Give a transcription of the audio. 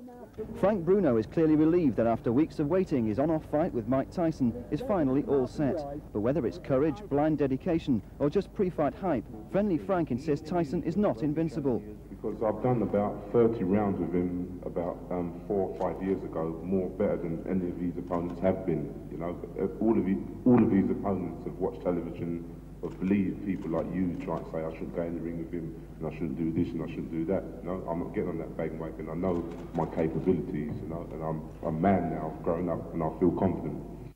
Frank Bruno is clearly relieved that after weeks of waiting, his on-off fight with Mike Tyson is finally all set. But whether it's courage, blind dedication, or just pre-fight hype, Friendly Frank insists Tyson is not invincible. Because I've done about 30 rounds with him about 4 or 5 years ago, more better than any of his opponents have been. You know, all of his opponents have watched television, have believed people like you try and say I shouldn't go in the ring with him and I shouldn't do this and I shouldn't do that. You know, I'm not getting on that bandwagon. I know my capabilities, you know, and I'm a man now, I've grown up and I feel confident.